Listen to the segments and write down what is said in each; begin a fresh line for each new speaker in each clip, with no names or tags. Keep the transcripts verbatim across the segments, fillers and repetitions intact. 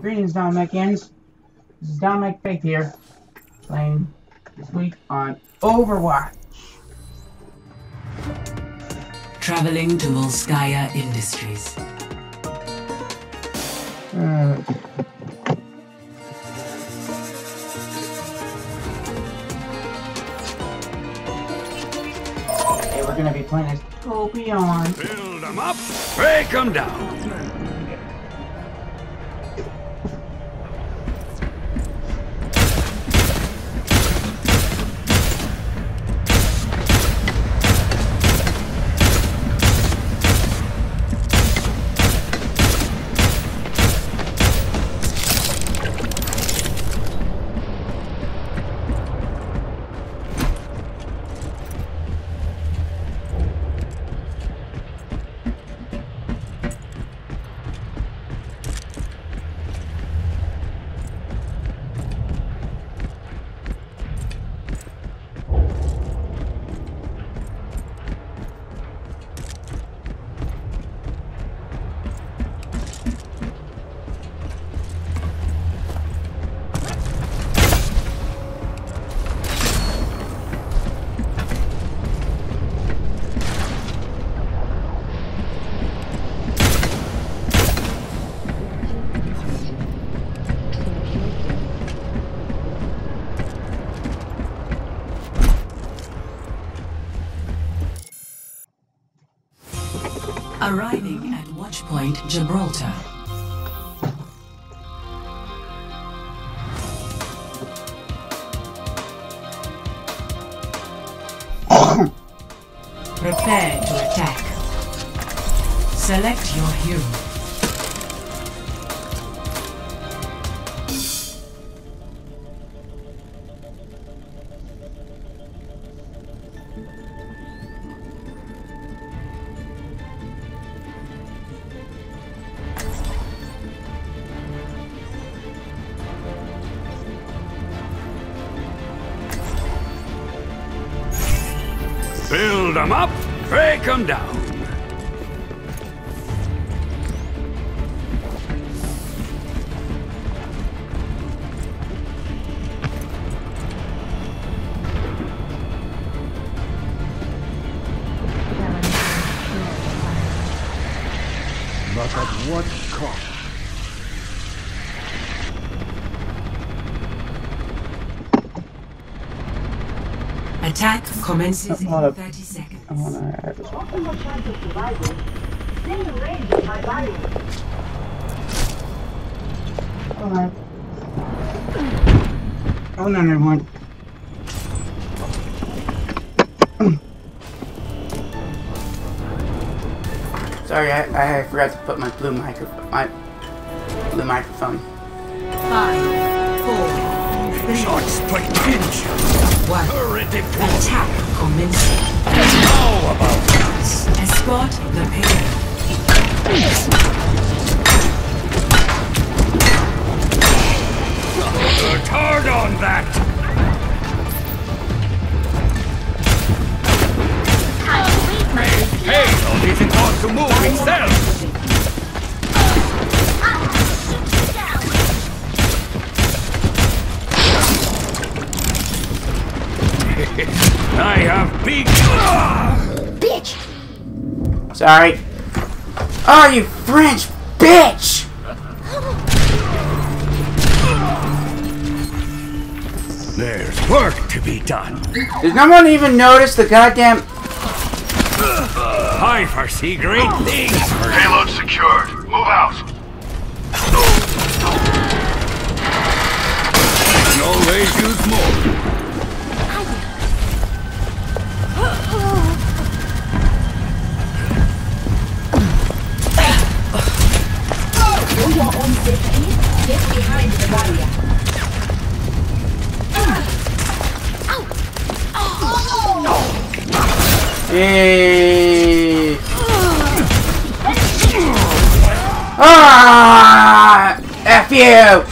Greetings, Dominic-ians. This is Dominic Faith here, playing this week on Overwatch.
Traveling to Volskaya Industries.
Uh, okay, we're gonna be playing as Torbjorn.
Build them up, break them down.
Arriving at Watchpoint Gibraltar. Prepare to attack. Select your hero.
Build them up, break them down.
But at what cost?
Attack commences in
wanna,
thirty seconds.
I wanna add this one. Alright. Oh no, never mind. Sorry, I, I forgot to put my blue microphone. My blue microphone.
Five, four, three,
Short straight pinch.
one. Attack commencing.
How about that?
Escort the payload.
Worked hard on that. Payload isn't going to move itself. I have big
Bitch! Sorry. Oh, you French bitch!
There's work to be done.
Did no one even notice the goddamn...
I foresee great things.
Payload secured. Move out.
Can always use more.
Get behind the barrier.
Hey. Ah! F you!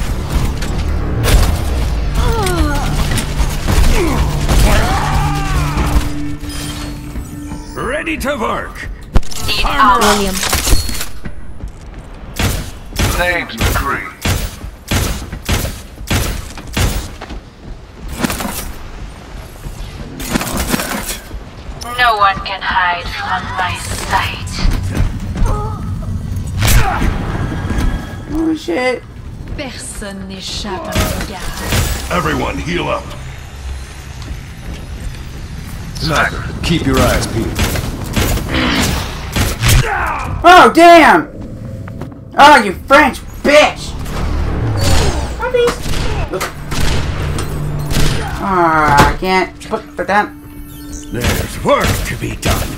Ready to work.
William.
Name's McCree.
No one can hide from my sight.
Oh shit.
Personne n'échappe à mon regard.
Everyone, heal up.
Sniper, keep your eyes peeled.
Oh damn! Oh, you French bitch! Ah, I can't put for that.
There's work to be done.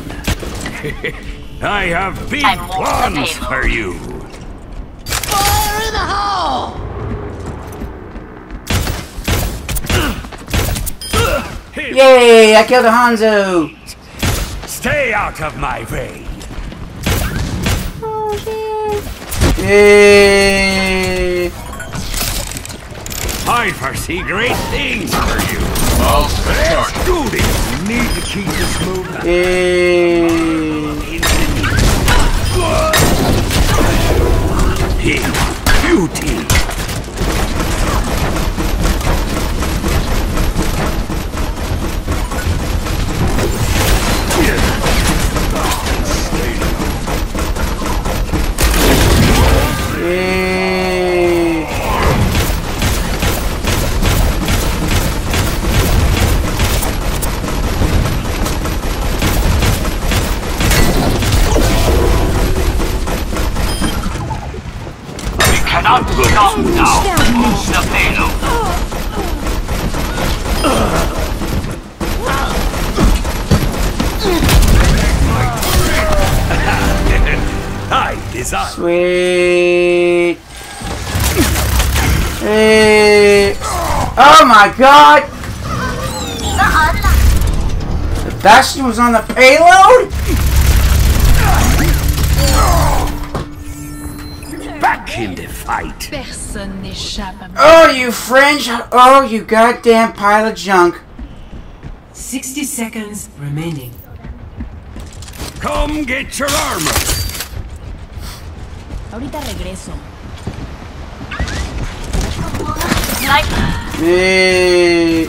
I have big plans for you.
Fire in the hole!
Yay! I killed a Hanzo.
Stay out of my way.
Oh shit! Yay!
I foresee great things for you.
I'll
Let's do this. We need to keep this moving.
Yay!
Hey, beauty.
Yay!
Cannot stop now. Move the payload. I desire.
Sweet. Hey. Oh my god! The Bastion was on the payload?
Back in the fight.
Personne n'échappe à mon
Oh, you French! Oh, you goddamn pile of junk.
sixty seconds remaining.
Come get your armor.
Ahorita regreso.
Hey.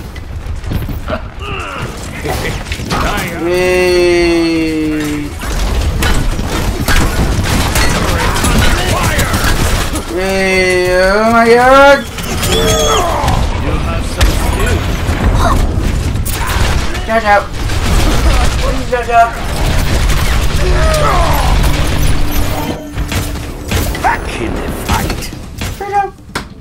Hey. Hey, oh my god! Charge out! Please charge out!
Back in the fight.
Charge out!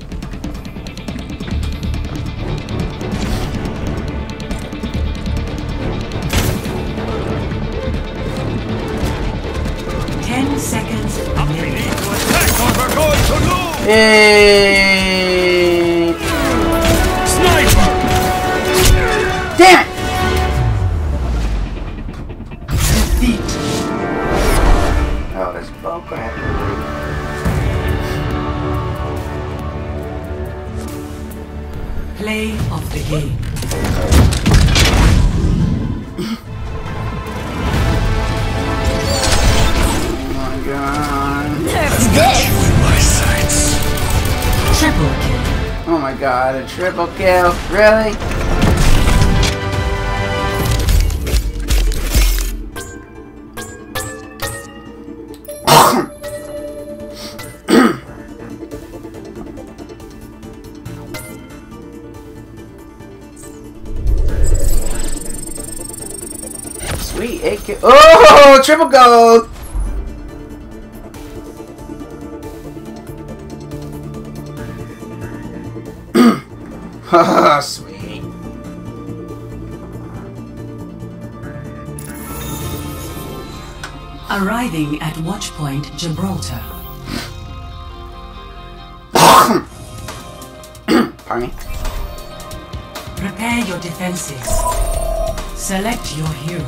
Ten seconds
We
remaining.
need to attack or we're going to lose.
Hey!
Sniper.
Damn it!
Defeat.
Oh, this ball crap.
Play of the game.
Oh my god.
My sights.
Triple kill.
Oh my god, a triple kill. Really? Sweet, eight kill. Oh, triple gold! Haha, sweet.
Arriving at Watchpoint Gibraltar.
Pardon me.
Prepare your defenses. Select your hero.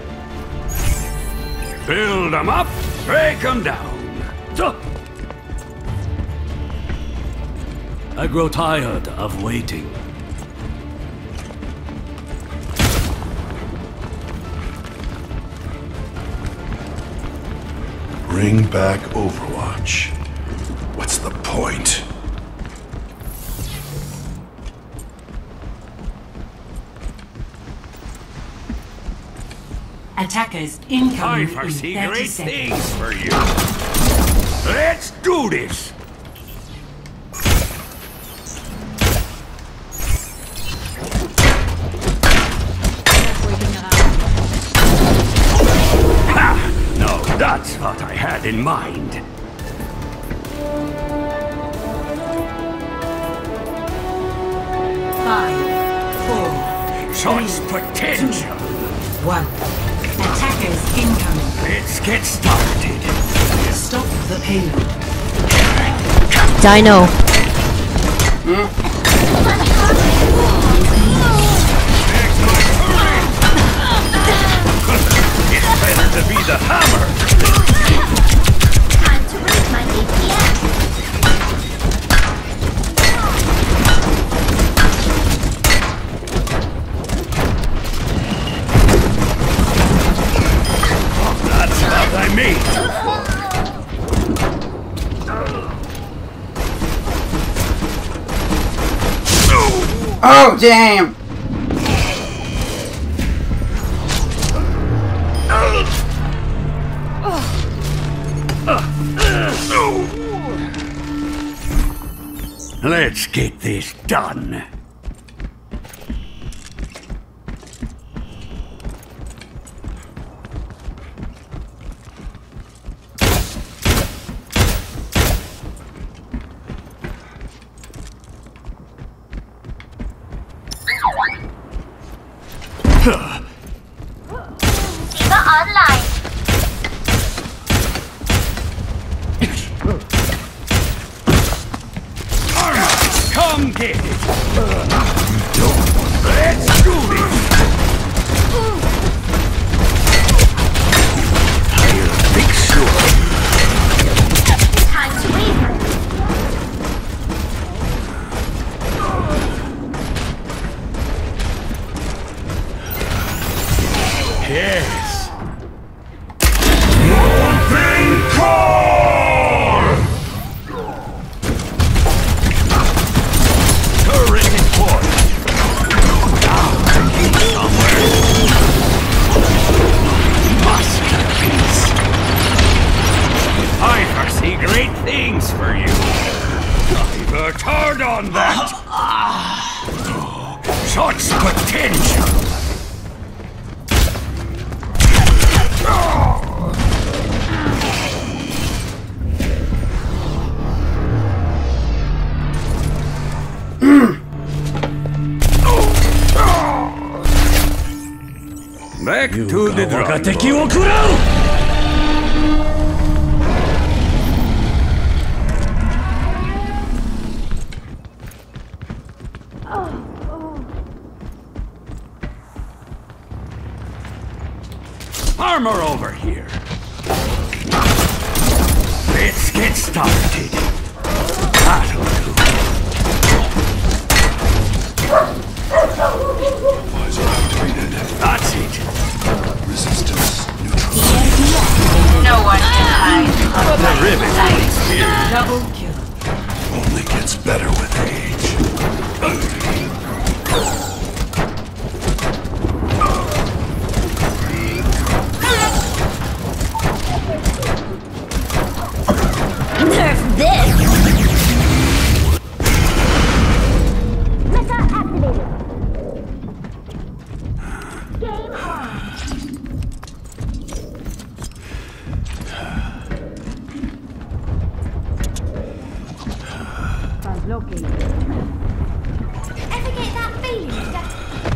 Build them up, break them down. Duh. I grow tired of waiting.
Bring back Overwatch. What's the point?
Attackers
I
incoming in
foresee
thirty
great
seconds.
things for you. Let's do this. Ha! No, that's what I had in mind.
Five, four,
Such potential.
one. Attackers incoming.
Let's get started.
Stop the payload.
Dino.
It's better to be the hammer.
Time to raise my A P M.
That's what I mean.
Oh, damn!
Let's get this done.
Diva online.
Come get it! Let's do this! I'll make sure.
Time to waver.
Yes! Moving core! Turret deployed! Down somewhere! Masterpiece! I foresee great things for you! I worked hard on that! Such potential! Back to the drum board. Armor over here. Let's get started. That'll do.
Visor activated.
That's it.
Resistance neutral.
No one can hide.
The ribbon is here.
Double kill.
Only gets better with age.
Nerf this. Meta activated. Game on. Ever get that feeling? That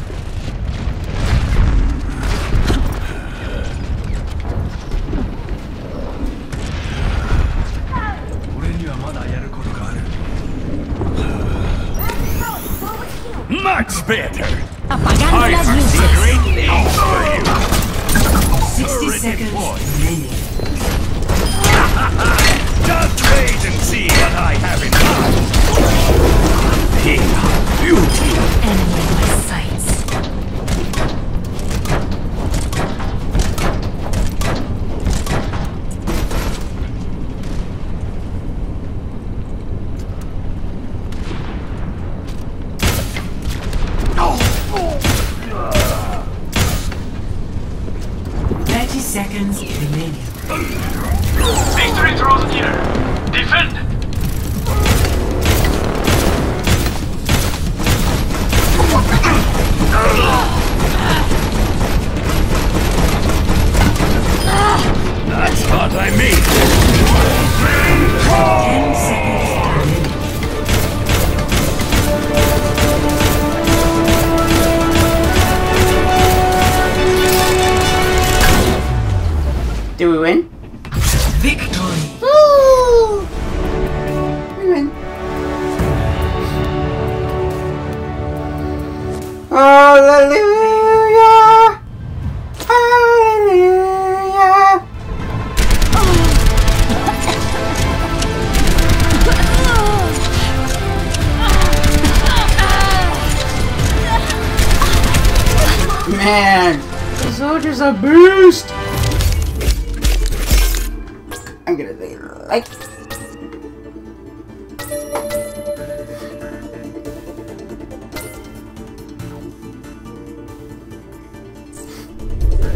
Much better.
Apagando
I
las
foresee
luces.
great things for you.
Sixty
Turret
seconds
deployed.
remaining.
Just wait and see what I have in mind. King of beauty.
Enemy in my sights. Thirty seconds remaining.
Victory draws near. Defend!
That's what I mean.
Ten seconds remaining.
Do we win?
Victory.
Woo! We win. Hallelujah! Hallelujah! Man, the soldiers are beast! I'm gonna say like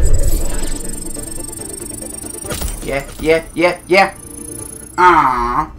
yeah, yeah, yeah, yeah. Aww.